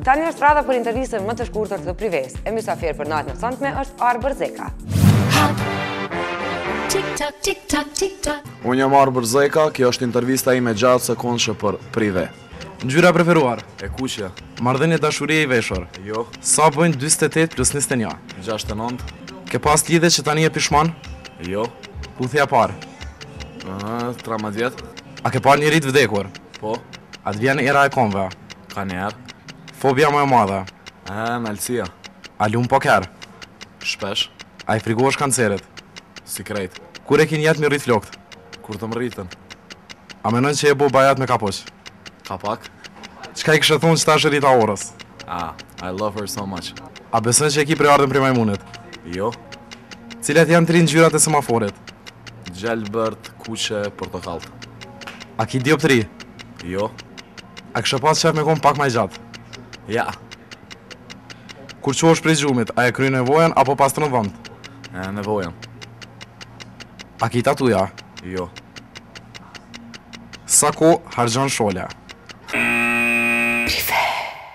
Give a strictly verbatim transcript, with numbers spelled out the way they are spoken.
Tani është rradha për intervistën më të shkurtër të Prives. E mysafir për natën e sotme është Arber Zeka. Unë jam Arber Zeka, kjo është intervista ime gjatë sekondshë për Prive. Ngjyra preferuar? E kuqja. Marrëdhënie dashurie i veshur? Jo. Sa bëjnë njëzet e tetë plus njëzet e një? gjashtëdhjetë e nëntë. Ke pas lidhje që tani e pishman? Jo. Puthja parë? tridhjetë vjet. A ke parë njëri të vdekur? Po. A të vjen era e konve? Ka njerë. Fobia më e madhe? E, nalësia. A lum poker? Shpesh. A i frigohesh kancerit? Si krejt. Kur e kin jetë mi rrit flokt? Kur të më rritën. A menon që e bo bajat me kapoq? Ka pak. Qka i kështë thonë që ta është rrita orës? Ah, I love her so much. A besën që e ki preardën prej majmunit? Jo. Cilat janë tri ngjyrat e semaforit? Gjelbërt, kuqe, portokalt. A ki dioptri? Jo. A kështë pas qef me konë pak ma i gjatë? Ja. Kur që është prej gjumit, a e kry nevojen apo pas të në vënd? E, nevojen. A ki tatuja? Jo. Sa ko harxhon sholja?